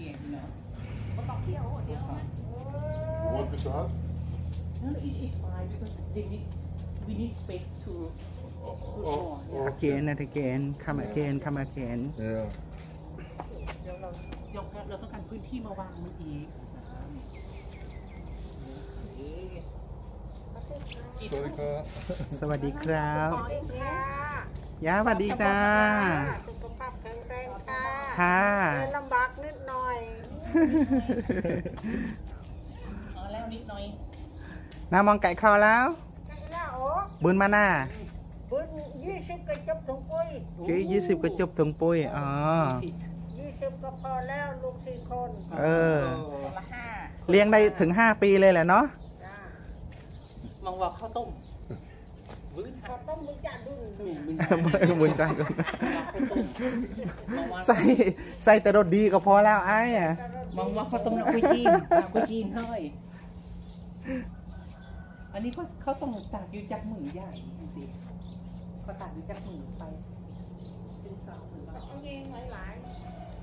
you know. What about here? Oh, here. You want this to have? No, it's fine because we need space to put more. Yeah. again and again come again come again Yeah. เดี๋ยวเราต้องการพื้นที่มาวางมันอีก Sorry, Kat. สวัสดีครับสวัสดีค่ะย่าสวัสดีจ้าสุขภาพแข็งแรงค่ะค่ะเดินลำบากนิดหน่อยอ๋อแล้วนิดหน่อยน้ามองไก่คลอแล้วใช่แล้วโอ้บุญมาหน้าบุญ20ก็จบถุงปุ้ยกี่20ก็จบถึงปุ้ยอ๋อ 20ก็พอแล้วลูก4 คนเออคนละ5 เลี้ยงได้ถึง5 ปีเลยแหละเนาะจ้ามองว่าข้าวต้มวื้นข้าวต้มมือจ่าดุนบุญใจก่อนใส่แต่รสดีก็พอแล้วไอ้อะมองว่าข้าวต้มน้ำกุยจีนเฮ้ยอันนี้เขาต้องตากอยู่จากมือใหญ่จริงๆเขาตากอยู่จากมือไปเอาเองหลาย